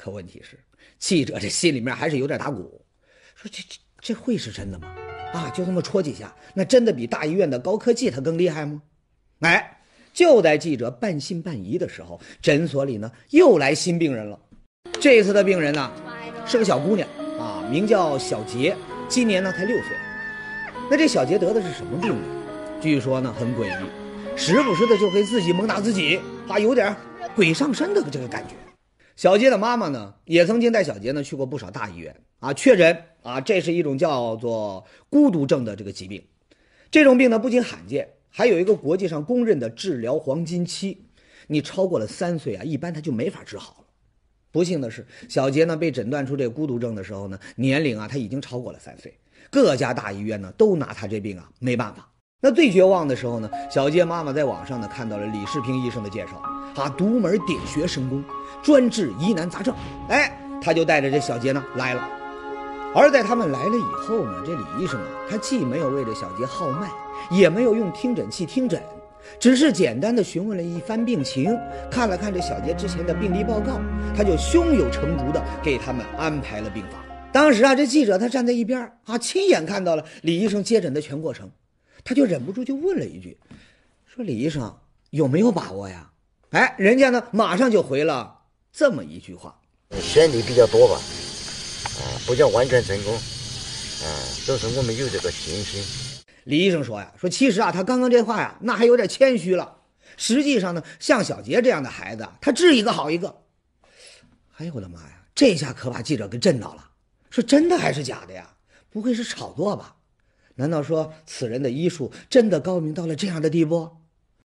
可问题是，记者这心里面还是有点打鼓，说这会是真的吗？啊，就这么戳几下，那真的比大医院的高科技它更厉害吗？哎，就在记者半信半疑的时候，诊所里呢又来新病人了。这次的病人呢是个小姑娘啊，名叫小杰，今年呢才6岁。那这小杰得的是什么病呢？据说呢很诡异，时不时的就会自己猛打自己啊，有点鬼上身的这个感觉。小杰的妈妈呢也曾经带小杰呢去过不少大医院啊，确诊啊这是一种叫做孤独症的这个疾病。这种病呢不仅罕见，还有一个国际上公认的治疗黄金期，你超过了3岁啊，一般他就没法治好了。不幸的是，小杰呢被诊断出这个孤独症的时候呢，年龄啊他已经超过了3岁，各家大医院呢都拿他这病啊没办法。那最绝望的时候呢，小杰妈妈在网上呢看到了李世平医生的介绍，他独门点穴神功，专治疑难杂症。哎，他就带着这小杰呢来了。而在他们来了以后呢，这李医生啊，他既没有为这小杰号脉，也没有用听诊器听诊，只是简单的询问了一番病情，看了看这小杰之前的病历报告，他就胸有成竹的给他们安排了病房。当时啊，这记者他站在一边啊，亲眼看到了李医生接诊的全过程，他就忍不住就问了一句，说李医生有没有把握呀？哎，人家呢马上就回了这么一句话， 选的比较多吧，不叫完全成功，都是我们有这个信心。 李医生说呀，说其实啊，他刚刚这话呀，那还有点谦虚了。实际上呢，像小杰这样的孩子，他治一个好一个。哎呦我的妈呀，这下可把记者给震到了，说真的还是假的呀？不会是炒作吧？难道说此人的医术真的高明到了这样的地步？